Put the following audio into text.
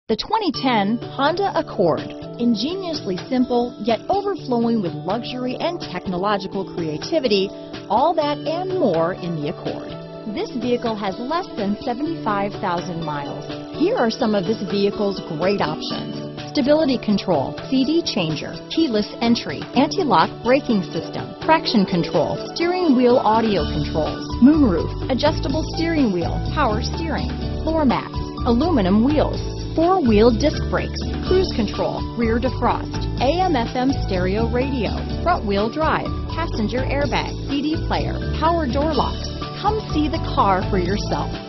The 2010 Honda Accord. Ingeniously simple, yet overflowing with luxury and technological creativity, all that and more in the Accord. This vehicle has less than 75,000 miles. Here are some of this vehicle's great options: stability control, CD changer, keyless entry, anti-lock braking system, traction control, steering wheel audio controls, moonroof, adjustable steering wheel, power steering, floor mats, aluminum wheels, four-wheel disc brakes, cruise control, rear defrost, AM/FM stereo radio, front-wheel drive, passenger airbag, CD player, power door locks. Come see the car for yourself.